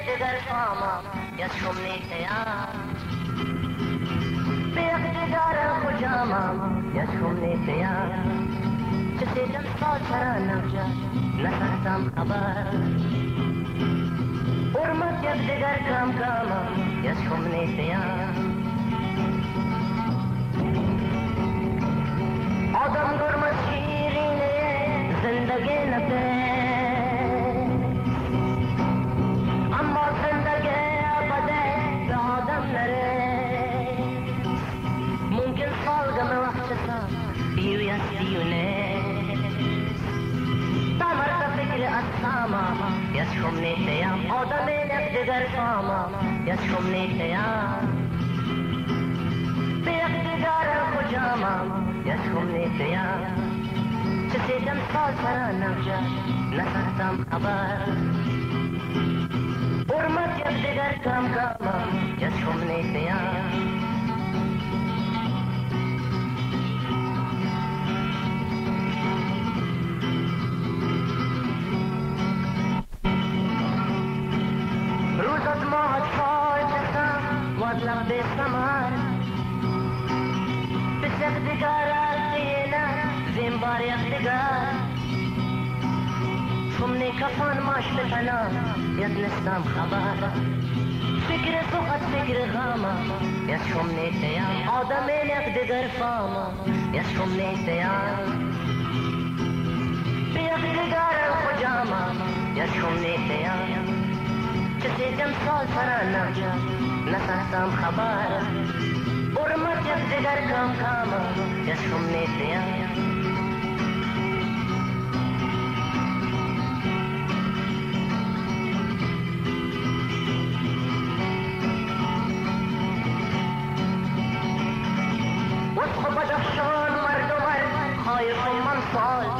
يقدر فاما يشمني تيام بيقدر الخجامة يشمني تيام جسيدم صوت ترى نرجع نفرتم خبر ورمت يقدر كام كاما يشمني تيام آدم گرمت شیرینه زندگی نبه اما زندگی ابده به آدم نره ممکن سالگم وقت سام بیو یا سیونه تمرد فکر اساما یشمنی تیام آدم نقدر فاما یشمنی تیام بیقدر الخجامة يشمني تيام جسيدم صال ترى نرجع نفرتم خبر ورمت يقدر كام كاما يشمني تيام روزت ماهت فال تسام واطلق بسمار اقتقار الدينا زين باري اقتقار شمني كفان ماش بتنا يتنسام خبر فكر فقط فكر غاما يشمني تيام آدمين اقتقار فاما يشمني تيام بيقتقار الخجامة يشمني تيام جسيدم صال فرا نرجع نفرتم خبر ورمت يقدر كام كاما يشمني تيام وصف بدخشان مرد ومرد خايف من صال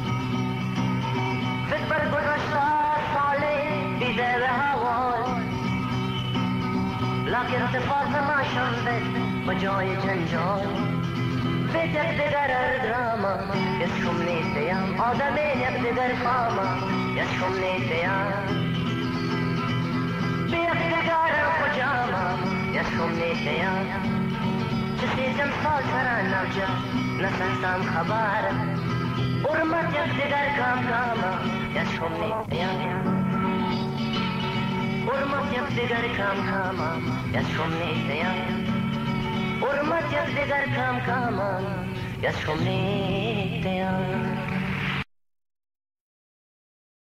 فكبر گذشته ساله بیده به هوال لكن اتفاق ما شنبت بجای جنجال فکر دیگر دراما یشمنی تیام آدمی یقدر فاما یشمنی تیام بیقدر الخجامة یشمنی تیام جسیدم سال ترا نرجع نفرتم خبر ورمت یقدر کام کاما یشمنی تیام ورمت يقدر كام كاما يشمني تيام ورمت يقدر كام كاما يشمني تيام